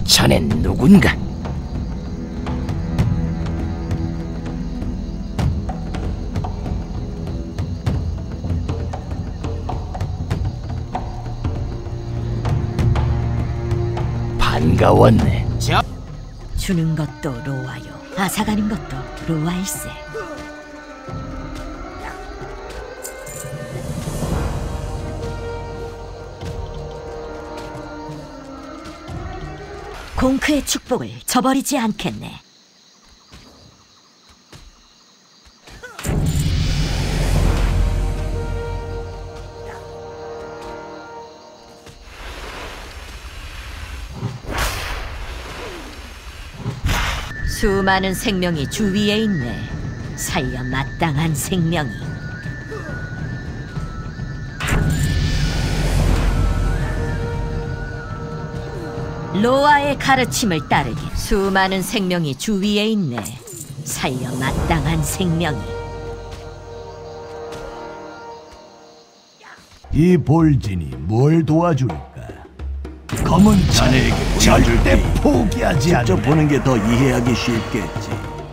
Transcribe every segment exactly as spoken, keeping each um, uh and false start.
자넨 누군가? 반가웠네. 주는 것도 로아요, 앗아가는 것도 로아일세. 공크의 축복을 저버리지 않겠네. 수많은 생명이 주위에 있네. 살려 마땅한 생명이. 로아의 가르침을 따르게. 수많은 생명이 주위에 있네. 살려 마땅한 생명이. 이 볼진이 뭘 도와줄까? 검은 자네에게 절대 포기하지 않는다. 직접 보는 게 더 이해하기 쉽겠지.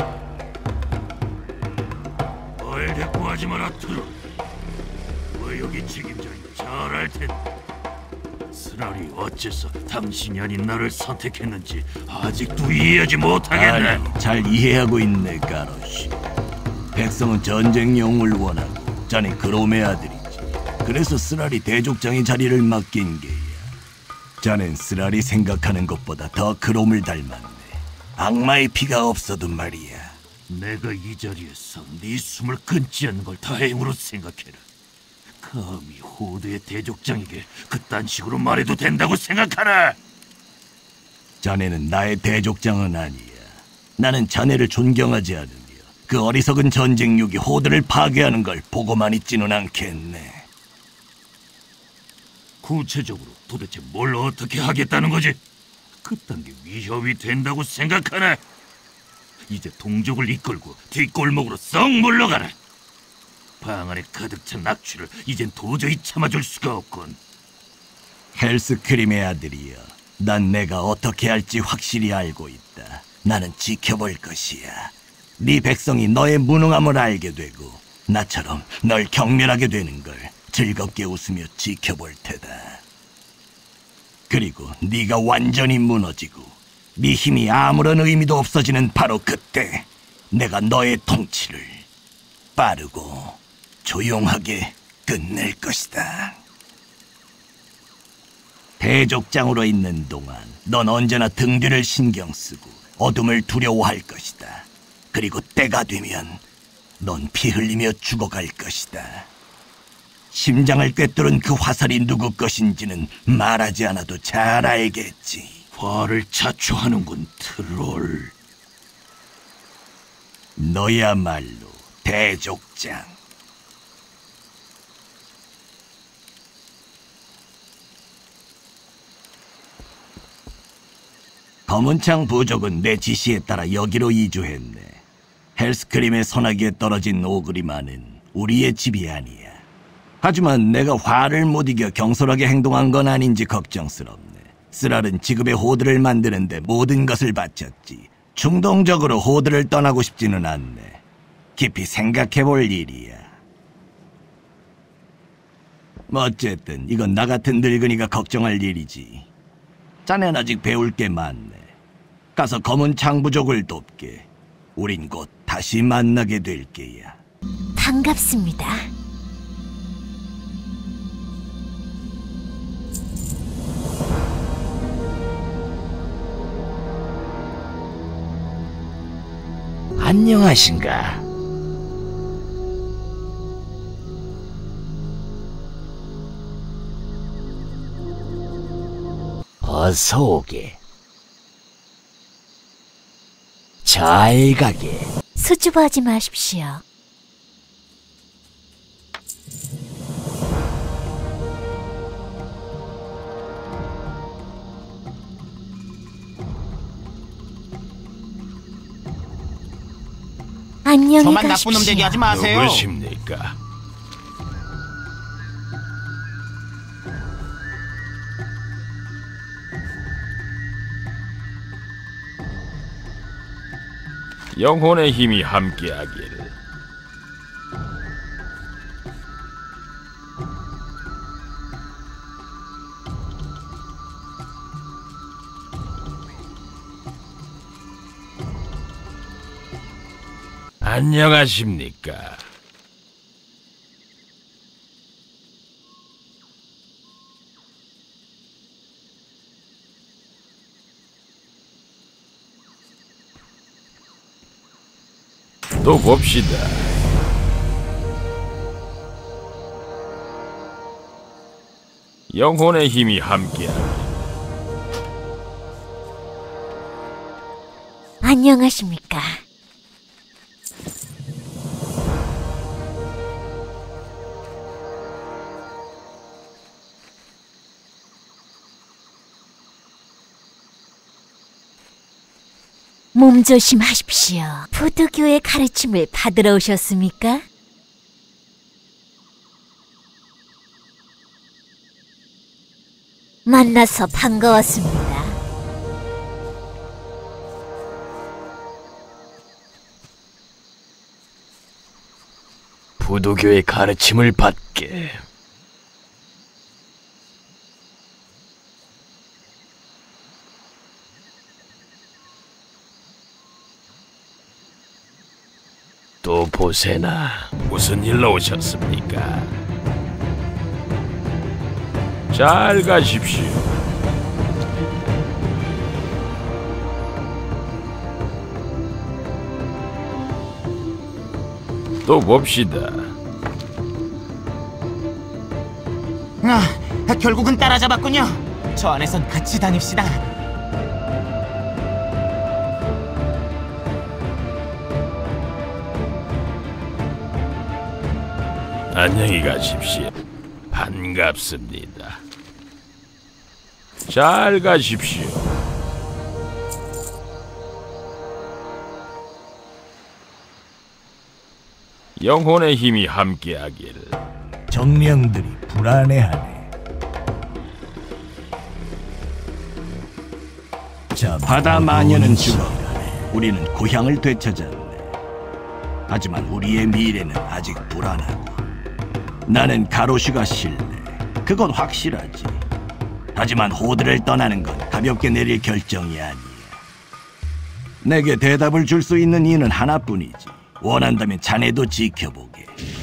뭘 대꾸하지 마라, 트롤. 뭐 여기 책임자니 잘 알 텐데. 스라리 어째서 당신이 아닌 나를 선택했는지 아직도 이해하지 못하겠네. 아니, 잘 이해하고 있네, 가로시. 백성은 전쟁 영웅을 원하고 자네 그롬의 아들이지. 그래서 스라리 대족장의 자리를 맡긴 게야. 자넨 스라리 생각하는 것보다 더 그롬을 닮았네. 악마의 피가 없어도 말이야. 내가 이 자리에서 네 숨을 끊지 않는 걸 다행으로 생각해라. 감히 호드의 대족장에게 그딴 식으로 말해도 된다고 생각하나? 자네는 나의 대족장은 아니야. 나는 자네를 존경하지 않으며 그 어리석은 전쟁력이 호드를 파괴하는 걸 보고만 있지는 않겠네. 구체적으로 도대체 뭘 어떻게 하겠다는 거지? 그딴 게 위협이 된다고 생각하나? 이제 동족을 이끌고 뒷골목으로 썩 물러가라. 방 안에 가득 찬 악취를 이젠 도저히 참아줄 수가 없군. 헬스크림의 아들이여, 난 내가 어떻게 할지 확실히 알고 있다. 나는 지켜볼 것이야. 네 백성이 너의 무능함을 알게 되고 나처럼 널 경멸하게 되는 걸 즐겁게 웃으며 지켜볼 테다. 그리고 네가 완전히 무너지고 네 힘이 아무런 의미도 없어지는 바로 그때 내가 너의 통치를 빠르고 조용하게 끝낼 것이다. 대족장으로 있는 동안 넌 언제나 등 뒤를 신경 쓰고 어둠을 두려워할 것이다. 그리고 때가 되면 넌 피 흘리며 죽어갈 것이다. 심장을 꿰뚫은 그 화살이 누구 것인지는 말하지 않아도 잘 알겠지. 화를 자초하는군, 트롤. 너야말로 대족장. 검은창 부족은 내 지시에 따라 여기로 이주했네. 헬스크림의 소나기에 떨어진 오그리마는 우리의 집이 아니야. 하지만 내가 화를 못 이겨 경솔하게 행동한 건 아닌지 걱정스럽네. 스랄은 지금의 호드를 만드는데 모든 것을 바쳤지. 충동적으로 호드를 떠나고 싶지는 않네. 깊이 생각해볼 일이야. 뭐 어쨌든 이건 나 같은 늙은이가 걱정할 일이지. 자넨 아직 배울 게 많네. 가서 검은 창부족을 돕게. 우린 곧 다시 만나게 될 게야. 반갑습니다. 안녕하신가? 어서 오게. 잘 가게. 수줍어하지 마십시오. 안녕히 저만 가십시오. 나쁜 놈 되게 하지 마세요. 누구십니까? 영혼의 힘이 함께하길. 안녕하십니까? 또 봅시다. 영혼의 힘이 함께하길. 안녕하십니까? 몸조심하십시오. 부두교의 가르침을 받으러 오셨습니까? 만나서 반가웠습니다. 부두교의 가르침을 받게. 또 보세나. 무슨 일로 오셨습니까? 잘 가십시오. 또 봅시다. 아, 결국은 따라잡았군요. 저 안에선 같이 다닙시다. 안녕히 가십시오. 반갑습니다. 잘 가십시오. 영혼의 힘이 함께하길. 정령들이 불안해하네. 자, 바다 마녀는 어두운 죽어 우리는 고향을 되찾았네. 하지만 우리의 미래는 아직 불안하고. 나는 가로슈가 싫네. 그건 확실하지. 하지만 호드를 떠나는 건 가볍게 내릴 결정이 아니야. 내게 대답을 줄 수 있는 이는 하나뿐이지. 원한다면 자네도 지켜보게.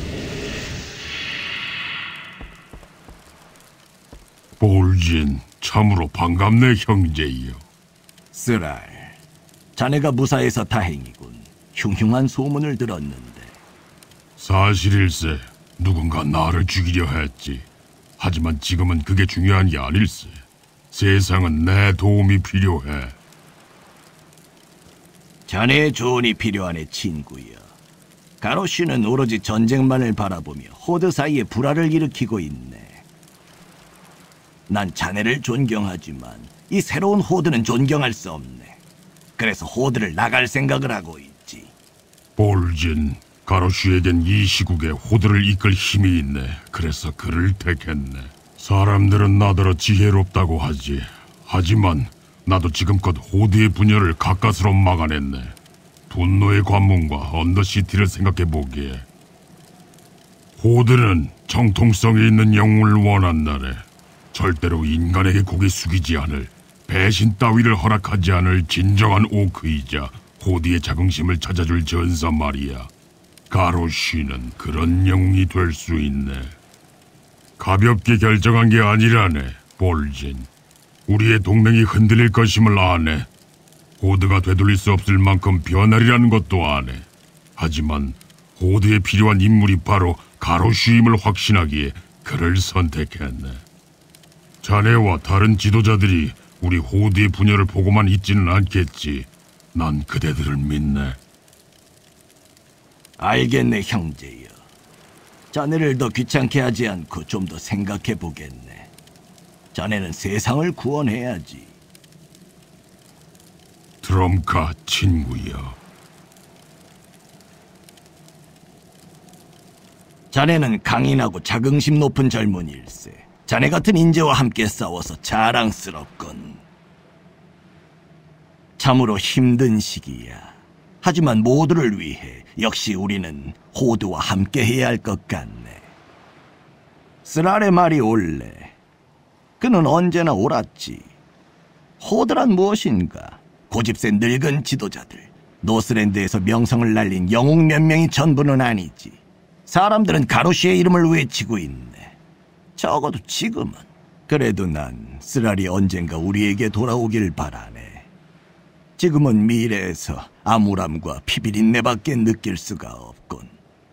볼진, 참으로 반갑네 형제여. 쓰랄, 자네가 무사해서 다행이군. 흉흉한 소문을 들었는데. 사실일세, 누군가 나를 죽이려 했지. 하지만 지금은 그게 중요한 게 아닐세. 세상은 내 도움이 필요해. 자네의 조언이 필요하네, 친구여. 가로슈는 오로지 전쟁만을 바라보며 호드 사이에 불화를 일으키고 있네. 난 자네를 존경하지만 이 새로운 호드는 존경할 수 없네. 그래서 호드를 나갈 생각을 하고 있지. 볼진, 가로슈에겐 이 시국에 호드를 이끌 힘이 있네. 그래서 그를 택했네. 사람들은 나더러 지혜롭다고 하지. 하지만 나도 지금껏 호드의 분열을 가까스로 막아냈네. 분노의 관문과 언더시티를 생각해보기에 호드는 정통성이 있는 영웅을 원한다네. 절대로 인간에게 고개 숙이지 않을, 배신 따위를 허락하지 않을 진정한 오크이자 호드의 자긍심을 찾아줄 전사 말이야. 가로쉬는 그런 영웅이 될 수 있네. 가볍게 결정한 게 아니라네, 볼진. 우리의 동맹이 흔들릴 것임을 아네. 호드가 되돌릴 수 없을 만큼 변하리라는 것도 아네. 하지만 호드에 필요한 인물이 바로 가로쉬임을 확신하기에 그를 선택했네. 자네와 다른 지도자들이 우리 호드의 분열을 보고만 있지는 않겠지. 난 그대들을 믿네. 알겠네, 형제여. 자네를 더 귀찮게 하지 않고 좀 더 생각해 보겠네. 자네는 세상을 구원해야지. 트럼카 친구여. 자네는 강인하고 자긍심 높은 젊은이일세. 자네 같은 인재와 함께 싸워서 자랑스럽군. 참으로 힘든 시기야. 하지만 모두를 위해 역시 우리는 호드와 함께 해야 할 것 같네. 쓰랄의 말이 옳네. 그는 언제나 옳았지. 호드란 무엇인가? 고집센 늙은 지도자들, 노스랜드에서 명성을 날린 영웅 몇 명이 전부는 아니지. 사람들은 가로시의 이름을 외치고 있네. 적어도 지금은. 그래도 난 쓰랄이 언젠가 우리에게 돌아오길 바라네. 지금은 미래에서 암울함과 피비린내밖에 느낄 수가 없군.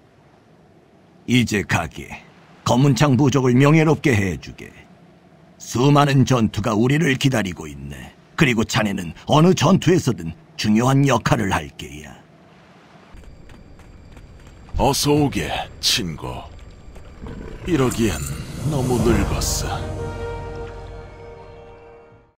이제 가게. 검은창 부족을 명예롭게 해주게. 수많은 전투가 우리를 기다리고 있네. 그리고 자네는 어느 전투에서든 중요한 역할을 할 게야. 어서 오게, 친구. 이러기엔 너무 늙었어.